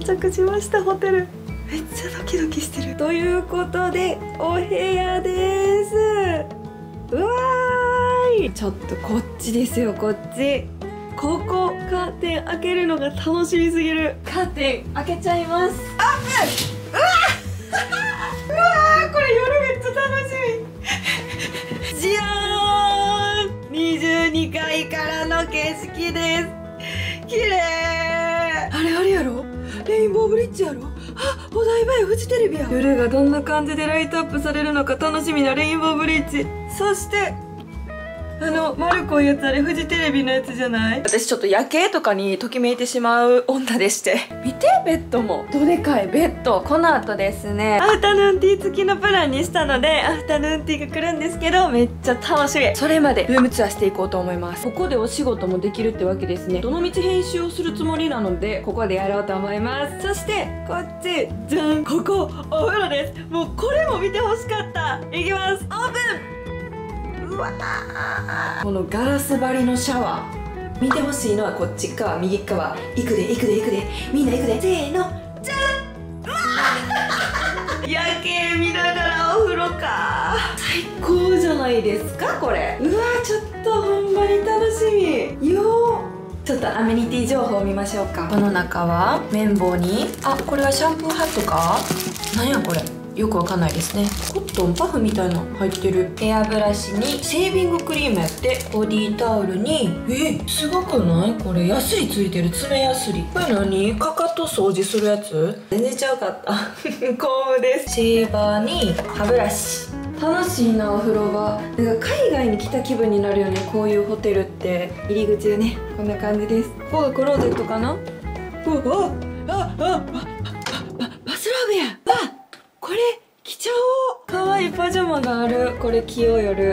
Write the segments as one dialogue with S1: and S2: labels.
S1: 着しました。ホテルめっちゃドキドキしてる。ということでお部屋です。うわーい、ちょっとこっちですよ、こっち。ここカーテン開けるのが楽しみすぎる。カーテン開けちゃいます。オープン。うわうわー、これ夜めっちゃ楽しみ。じゃーん、22階からの景色です。綺麗。あれあれやろ、レインボーブリッジやろ。あ、お台場や、フジテレビや。夜がどんな感じでライトアップされるのか楽しみなレインボーブリッジ。そして丸子いうやつ、あれフジテレビのやつじゃない？私ちょっと夜景とかにときめいてしまう女でして。見て、ベッドもどでかいベッド。この後ですね、アフタヌーンティー付きのプランにしたので、アフタヌーンティーが来るんですけど、めっちゃ楽しみ。それまでルームツアーしていこうと思います。ここでお仕事もできるってわけですね。どのみち編集をするつもりなので、ここでやろうと思います。そしてこっち、じゃん、ここお風呂です。もうこれも見てほしかった。いきます、オープン。うわー、このガラス張りのシャワー、見てほしいのはこっち側、右側。行くで行くで行くで、みんな行くで、せーの、じゃん。うわー夜景見ながらお風呂か。最高じゃないですかこれ。うわー、ちょっとほんまに楽しみよー。ちょっとアメニティ情報を見ましょうか。この中は綿棒に、あ、これはシャンプーハットか。なんやこれ、よくわかんないですね。コットンパフみたいなの入ってる。ヘアブラシにシェービングクリームやって、ボディタオルに、すごくない？これヤスリついてる。爪ヤスリ。これ何？かかと掃除するやつ？全然ちゃうかったコームです。シェーバーに歯ブラシ。楽しいな、お風呂場。なんか海外に来た気分になるよね、こういうホテルって。入り口でね、こんな感じです。ここがクローゼットかな。バスローブや。これ着ちゃおう。かわいいパジャマがある。これ着よう、夜。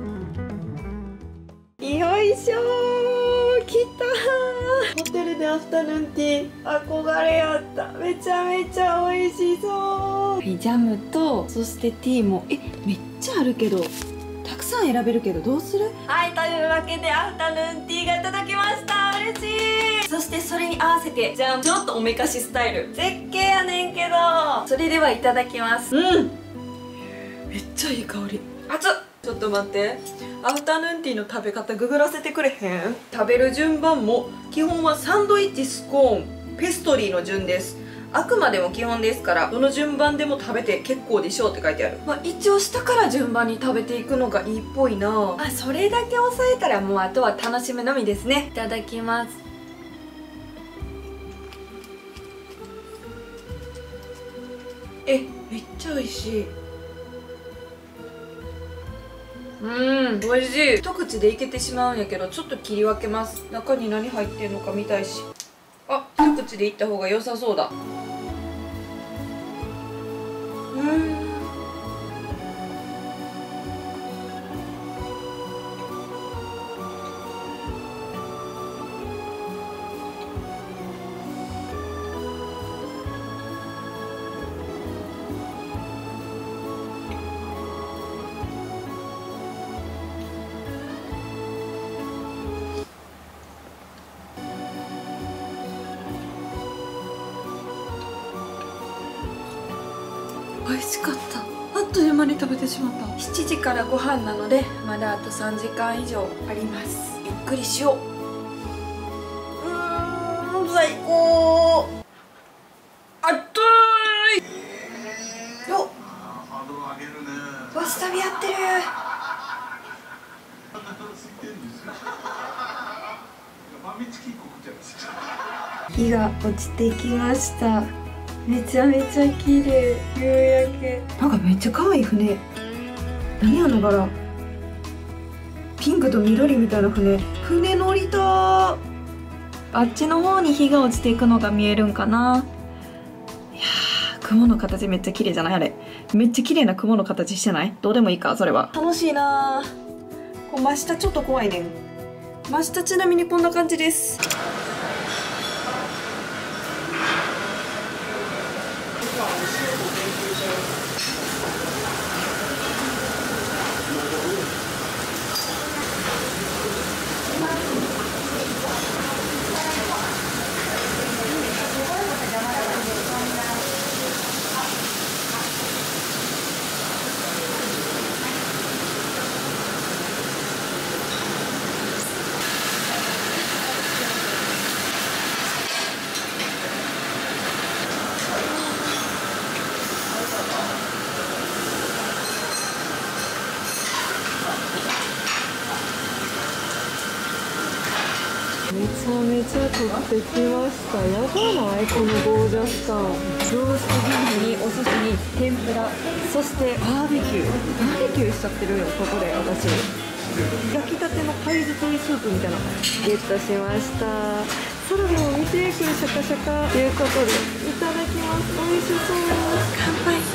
S1: よいしょー、来たー。ホテルでアフタヌーンティー憧れやった。めちゃめちゃ美味しそう。はい、ジャムと、そしてティーもめっちゃあるけど、たくさん選べるけどどうする？はい、というわけでアフタヌーンティーが届きました。嬉しい。そしてそれに合わせて、じゃん、ちょっとおめかしスタイル。絶景やねんけど。それではいただきます。めっちゃいい香り。熱っ。ちょっと待って、アフタヌーンティーの食べ方ググらせてくれへん？食べる順番も基本はサンドイッチ、スコーン、ペストリーの順です。あくまでも基本ですから、どの順番でも食べて結構でしょうって書いてある。まあ一応下から順番に食べていくのがいいっぽいな。あ、それだけ抑えたらもうあとは楽しむのみですね。いただきます。めっちゃ美味しい。美味しい。一口でいけてしまうんやけど、ちょっと切り分けます。中に何入ってんのか見たいし。あ、一口でいった方が良さそうだ。美味しかった。あっという間に食べてしまった。7時からご飯なので、まだあと3時間以上あります。ゆっくりしよう。最高。あっとーいよっ。わさびやってる。日が落ちてきました。めちゃめちゃ綺麗。夕焼け。なんかめっちゃ可愛い船。何あの柄。ピンクと緑みたいな船。船乗りたー。あっちの方に日が落ちていくのが見えるんかな。いやー、雲の形めっちゃ綺麗じゃない？あれめっちゃ綺麗な雲の形してない？どうでもいいか、それは。楽しいなー。こう真下ちょっと怖いねん。真下ちなみにこんな感じです。 茶取ってきました。やばないこのゴージャス感。ローストビーフにお寿司に天ぷら、そしてバーベキューしちゃってるよここで私。焼きたてのパイ包みスープみたいなのゲットしました。サラダも見て、これシャカシャカということでいただきます。美味しそう。乾杯。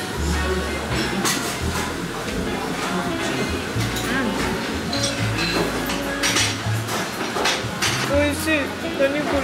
S1: 美味しい。何これ。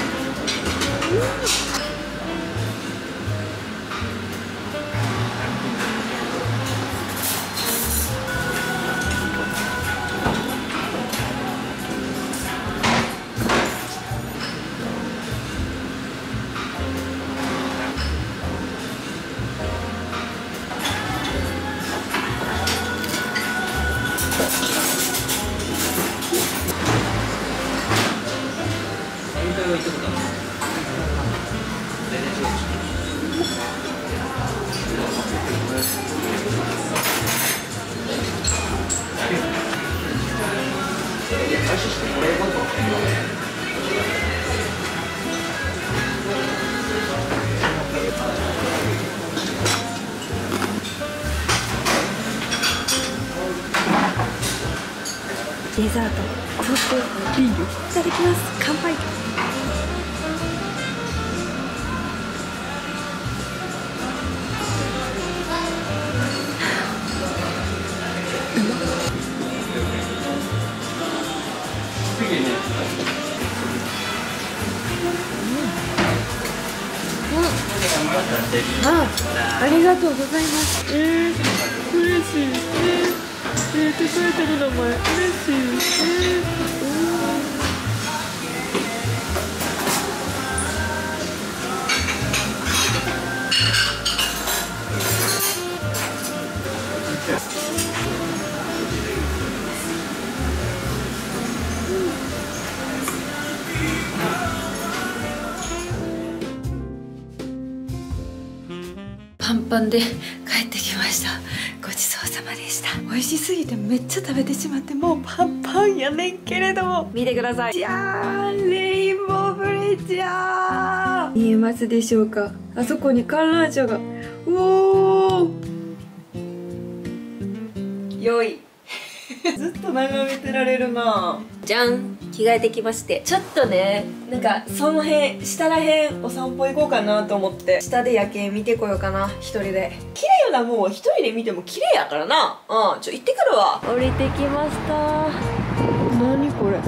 S1: デザート、そしてビール、いただきます。乾杯。ありがとうございます。嬉しい。って書いてる名前、嬉しい。パンパンで帰ってきました。ごちそうさまでした。美味しすぎてめっちゃ食べてしまって、もうパンパンやねんけれども、見てください。じゃーん、レインボーブリッジやー。見えますでしょうか。あそこに観覧車が。おーよいずっと眺めてられるな。じゃん、着替えてきまして、ちょっとね、なんかその辺下らへんお散歩行こうかなと思って、下で夜景見てこようかな。一人で綺麗よな。もう一人で見ても綺麗やからな。行ってくるわ。降りてきました。何これ。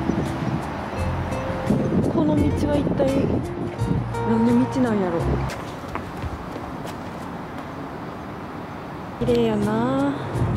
S1: この道は一体何の道なんやろ。綺麗やな。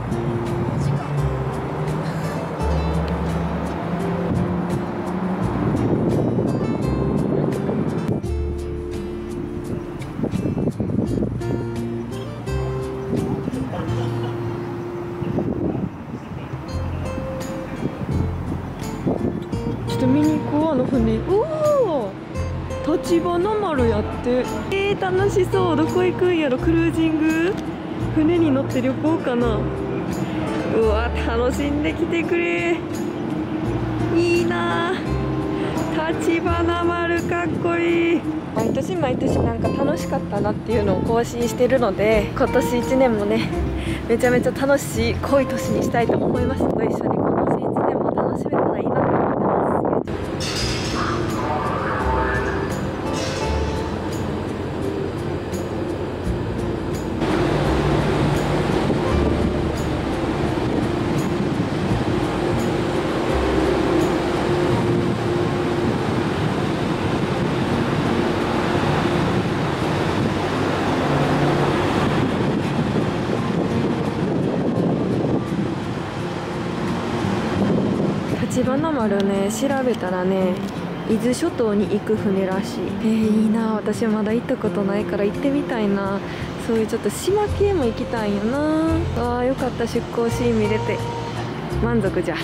S1: ちょっと見に行こう、あの船。おお、立花丸やって。楽しそう。どこ行くんやろ。クルージング、船に乗って旅行かな。うわ、楽しんできてくれ。いいな。立花丸かっこいい。毎年毎年なんか楽しかったなっていうのを更新してるので、今年1年もね、めちゃめちゃ楽しい濃い年にしたいと思います。ご一緒に今年1年も楽しめたらいいなと思ってます。立花丸ね、調べたらね、伊豆諸島に行く船らしい。いいな。私まだ行ったことないから行ってみたいな。そういうちょっと島系も行きたいんよな。あー、よかった。出港シーン見れて満足じゃ。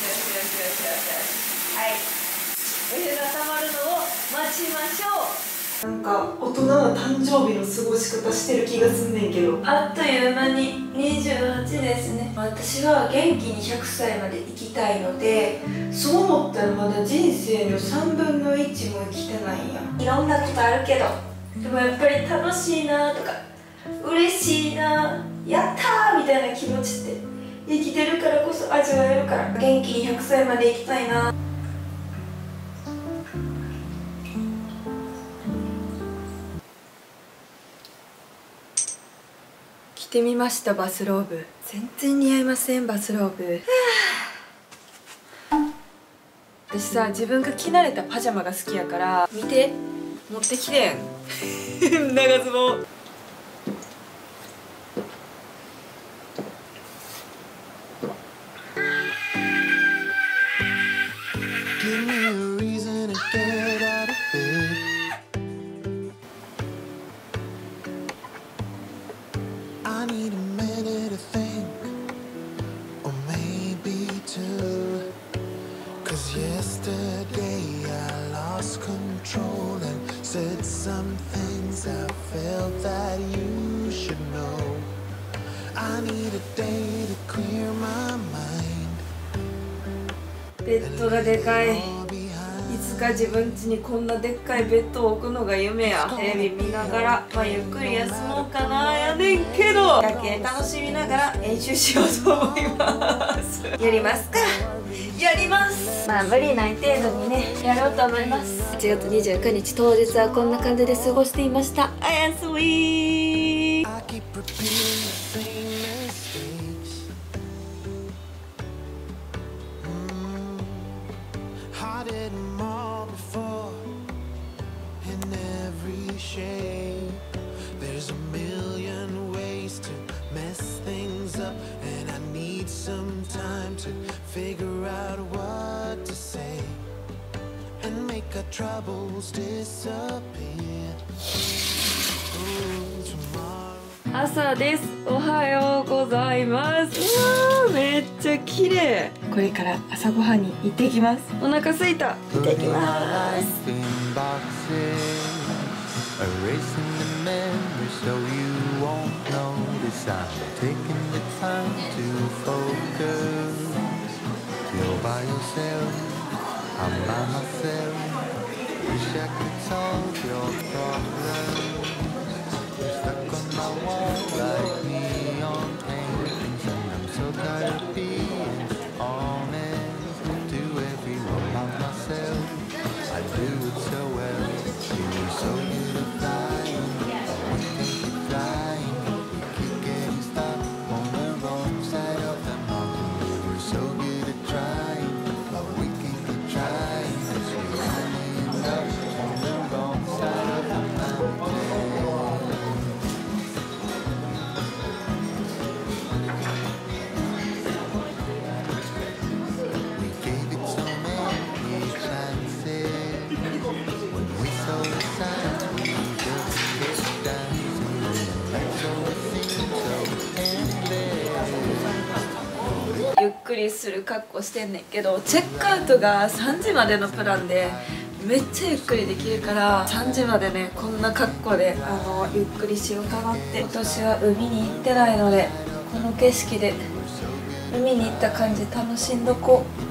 S1: お湯が溜まるのを待ちましょう。 なんか大人な誕生日の過ごし方してる気がすんねんけど、あっという間に28ですね。私は元気に100歳まで生きたいので、そう思ったらまだ人生の3分の1も生きてないんや。いろんなことあるけど、でもやっぱり楽しいなとか嬉しいな、やったーみたいな気持ちって生きてるからこそ味わえるから、元気に100歳まで生きたいな。着てみました、バスローブ。全然似合いません、バスローブ。私さ、自分が着慣れたパジャマが好きやから、見て、持ってきてん長ズボン。
S2: Yesterday I lost control and said some things I felt that you should know. I need a day to clear my mind.
S1: ベッドがでかい。いつか自分家にこんなでっかいベッドを置くのが夢や。テレビ見ながら、ゆっくり休もうかなやねんけど、夜景楽しみながら練習しようと思いますやりますか、やります。まあ無理ない程度にね、やろうと思います。8月29日当日はこんな感じで過ごしていました。おやすみ。
S2: There's a million ways to mess things up, and I need some time to figure out what to say and make our troubles disappear. Ooh, tomorrow.
S1: 朝です。おはようございます。うわー、めっちゃ綺麗。これから朝ごはんに行ってきます。お腹すいた。行ってきます。
S2: Erasing the memories so you won't notice I'm taking the time to focus. You're by yourself, I'm by myself. Wish I could solve your problems. You're stuck on my wall like neon paintings, and I'm so tired of being honest to everyone but myself. I do it so well. You were so beautifying, we keep flying. We keep getting stuck on the wrong side of the mountain. We were so good at trying, but we can keep trying. 'Cause we only end up on the wrong side of the mountain. We gave it so many chances. When we saw the signs, we just kept dancing. That's all it seemed so endless.
S1: ゆっくりする格好してんねんけど、チェックアウトが3時までのプランでめっちゃゆっくりできるから、3時までねこんな格好でゆっくりしようかなって。今年は海に行ってないので、この景色で海に行った感じ楽しんどこう。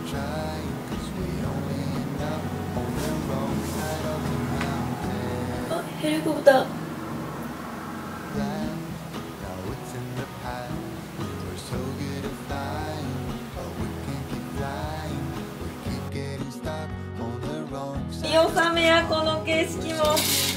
S1: あ、ヘリコプター。見納めや、この景色も。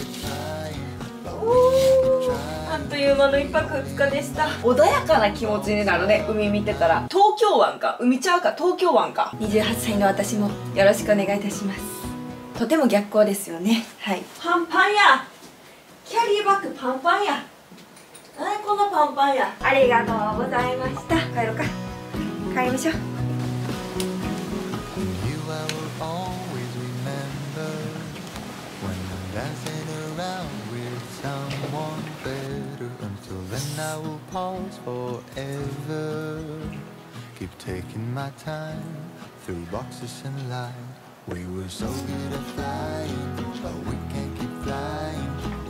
S1: あっという間の1泊2日でした。穏やかな気持ちになるね、海見てたら。東京湾か、海ちゃうか、東京湾か。28歳の私もよろしくお願いいたします。とても逆光ですよね。はい。パンパンや、キャリーバッグパンパンや。何このパンパンや。ありがとうございました。帰ろうか、帰りましょう。
S2: Dancing around with someone better. Until then I will pause forever. Keep taking my time through boxes and light. We were so good at flying, but we can't keep flying.